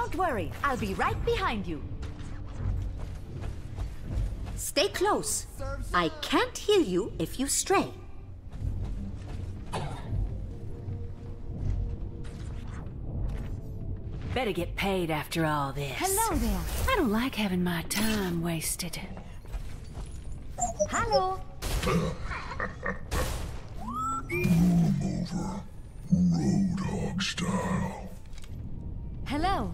Don't worry, I'll be right behind you. Stay close. I can't heal you if you stray. Better get paid after all this. Hello there. I don't like having my time wasted. Hello. Over. Roadhog style. Hello.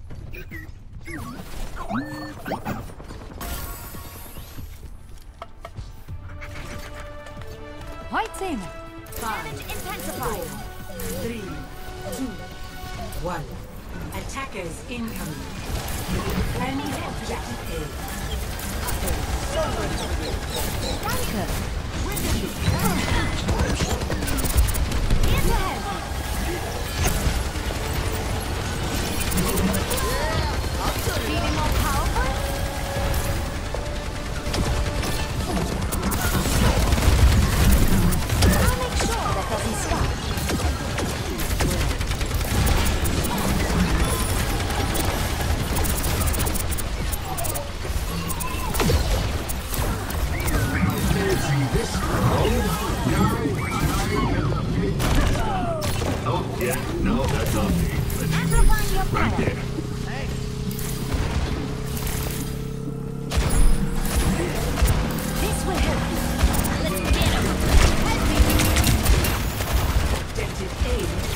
Heute sehen wir. Damage intensified. 3, 2, 1. Attackers incoming. Enemy objective A. Danke. Here's ahead. Feeling more powerful? I'll make sure that doesn't stop. Oh, yeah, no, that's not me. Amplifying your Right power. there. This will help you. Let's get him. Help me. Objective A.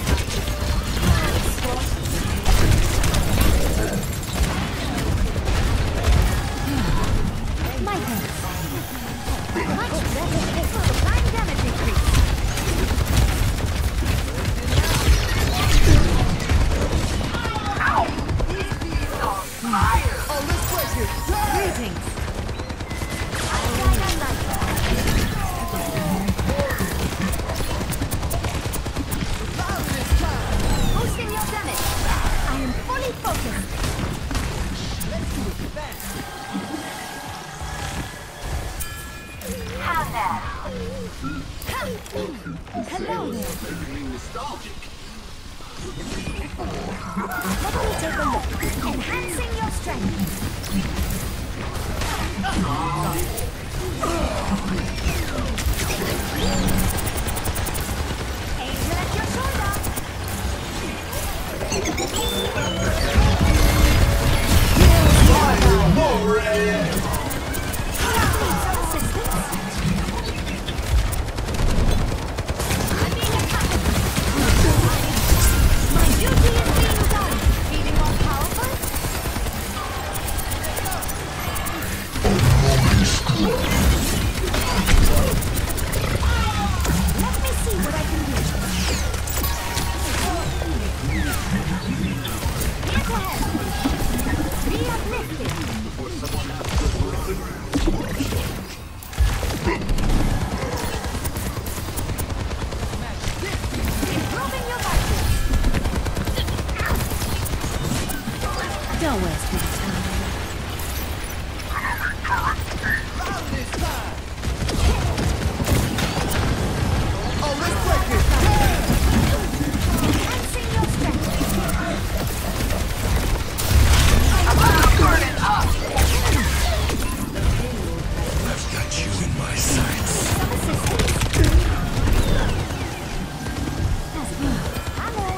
My thanks. Much better. Line damage increase. Greetings. Boosting your damage. I am fully focused. How now? Hello there. Nostalgic. Let me take a look. Enhancing your strength. Angel at your shoulder. Some assistance? I'm being attacked. My duty is being done. Feeling more powerful? Let me see what I can do. Here's ahead. Be uplifted. Improving your vitals. Don't waste my time. Enhancing your strength. I've got you in my sights. Some assistance. Hello.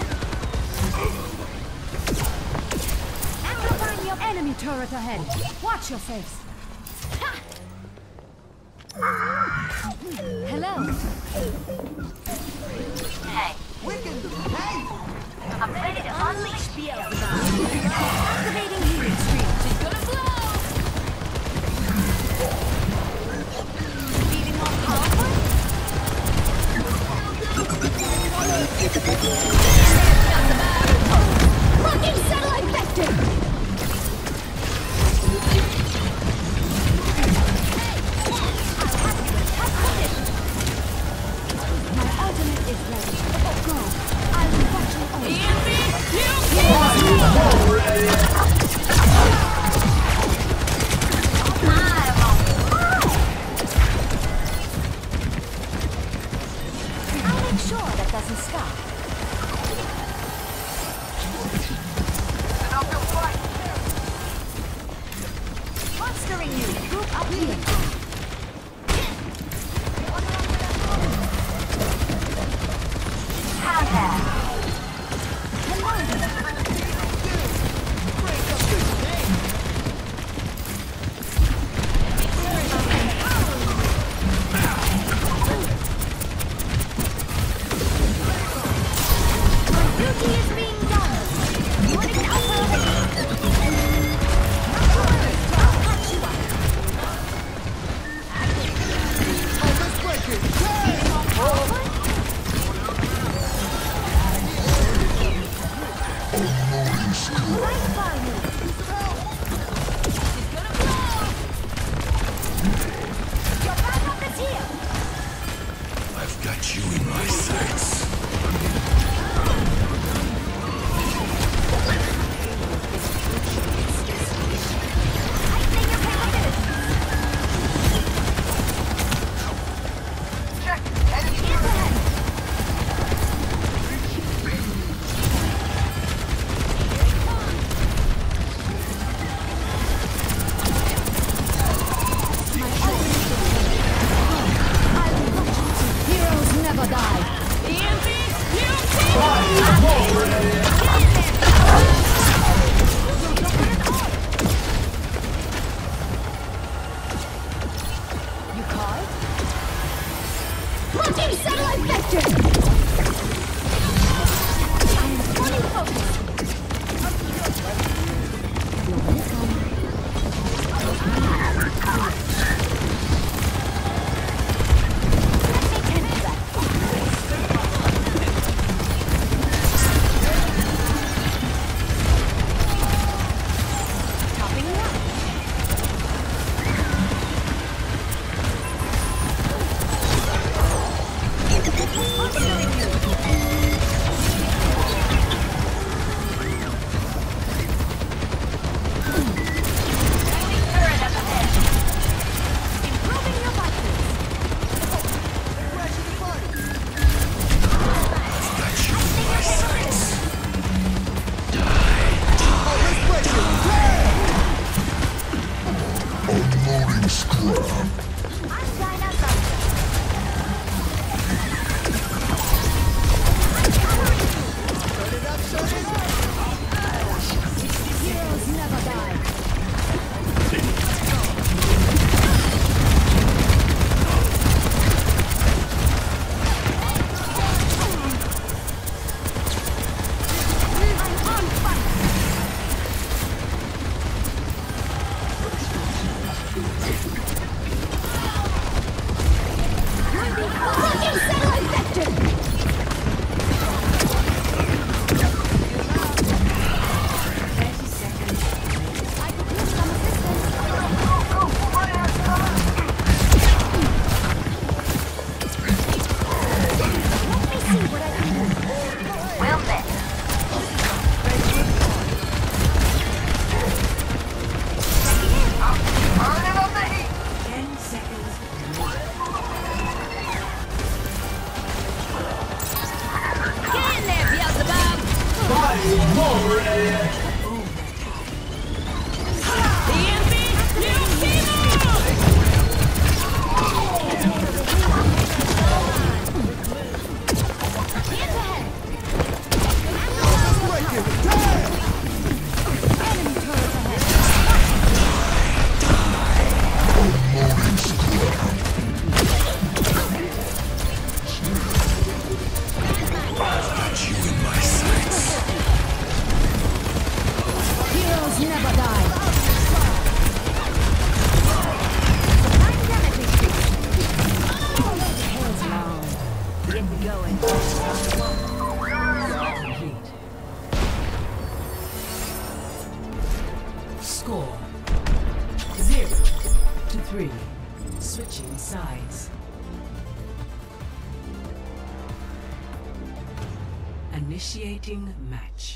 Amplifying your enemy turret ahead. Watch your face. Ha! Hello. Hey. I'm ready to unleash Beelzebub. Activating healing stream. She's gonna blow. Feeling more powerful? Blocking satellite vector! My ultimate is ready. Go. I'll be watching over. I've got you in my sights. Score 0-3. Switching sides. Initiating match.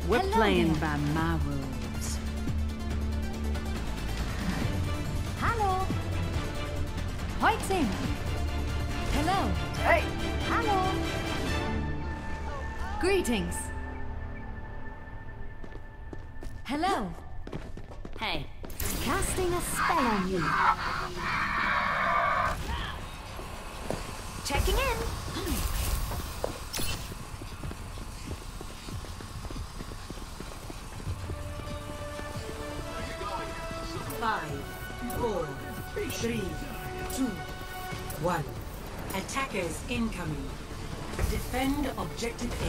We're Hello playing there. by my rules. Hallo. Heute. Hello. Hey! Hallo. Greetings. Hello. Hey, Casting a spell on you. Checking in. Five, four, three, two, one. Attackers incoming. Defend objective A.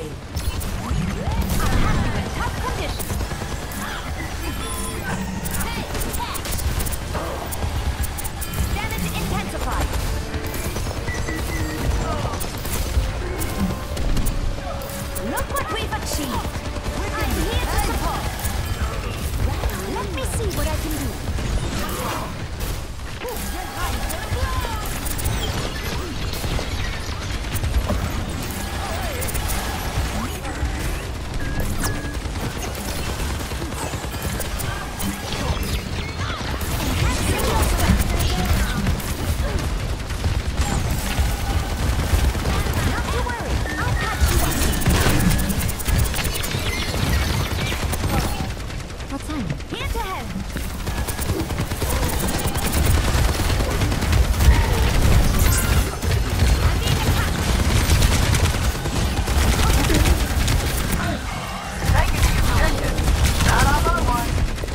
Tough conditions. Damage intensified. Look what we've achieved. I'm here to support. Let me see what I can do. Not to worry, I'll catch you up. What time? Here to help. Taking the objective. Not on my one.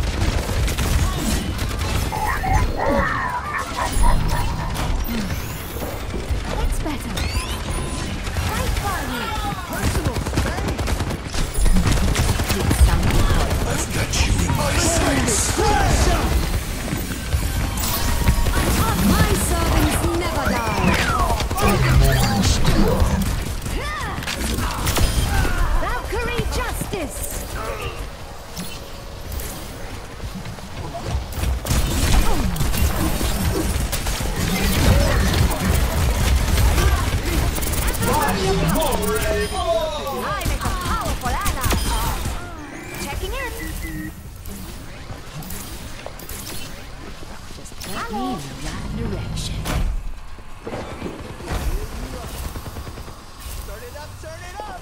It's better. Fight for me. Personal I've got you in my sights. My servants never die. Valkyrie justice. I make a powerful ally. Checking in. Point me in the right direction. Turn it up, turn it up!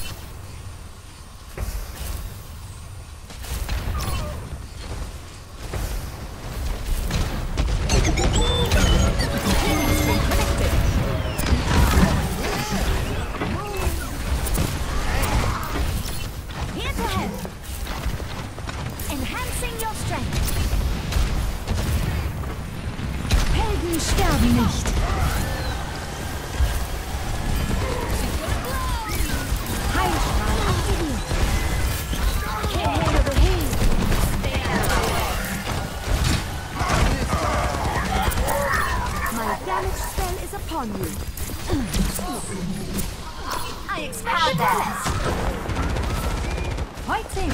Here to help. Enhancing your strength. Helden sterben nicht. Heilstrahl aktiviert. My damage spell is upon you. I expect that. Fighting.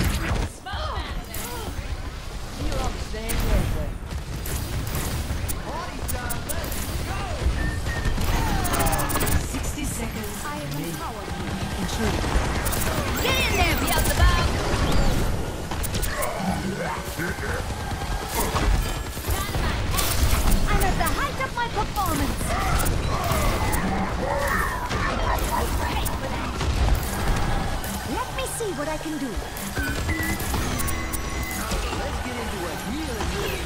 60 seconds. I am remaining. empowered. Get in there, Beelzebub! I'm at the height of my performance. Let me see what I can do. Let's get into a healing.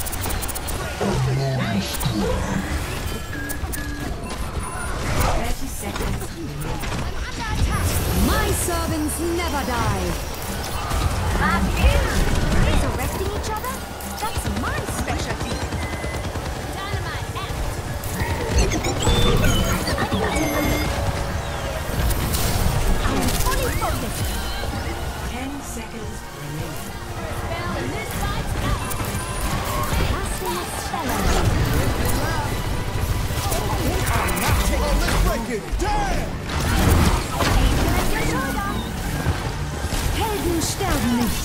30 seconds remaining. My servants never die. Resurrecting each other? That's my specialty. I am fully focused. 10 seconds remaining. Casting a spell on you. Let's break it! Damn! Helden sterben nicht.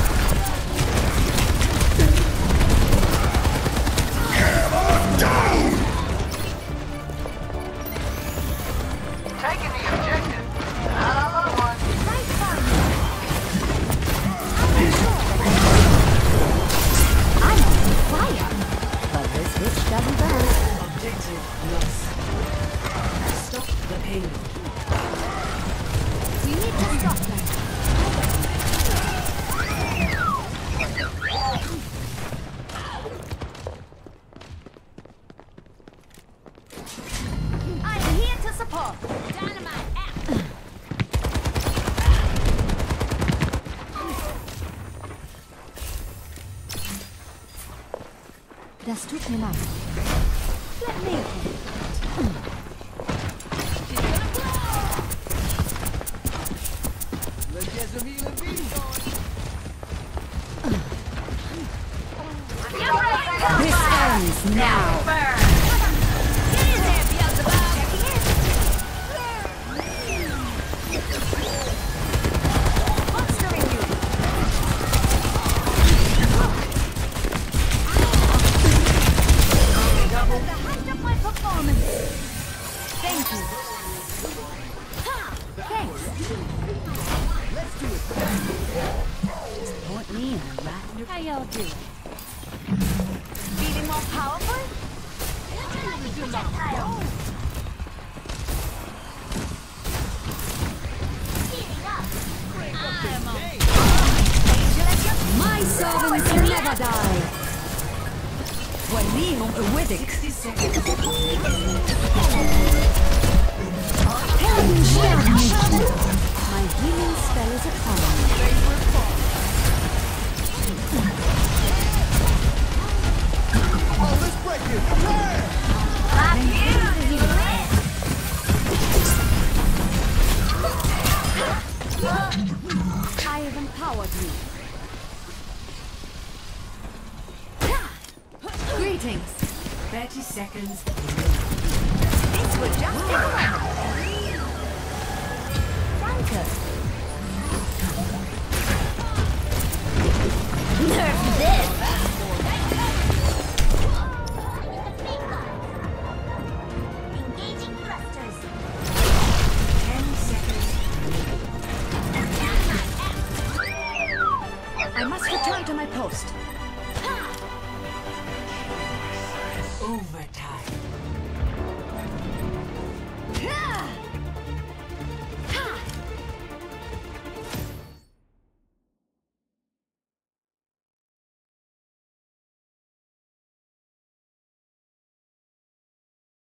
Down! doesn't burn. Objective lost. Stop the pain. We need to stop them. I'm here to support. Dynamite out. Das tut mir leid. Let me. This ends now. Get in there, Beelzebub. Monstering you. The height of my performance. Thank you. Ha! Thanks. Point me in a right. How y'all doing? Feeling more powerful? My servants never die. وليهم قوتك. 60 seconds. Helden sterben nicht. My healing spell is upon me. I have empowered you. Greetings. 30 seconds. This will just take a while. Franco. Nerf this.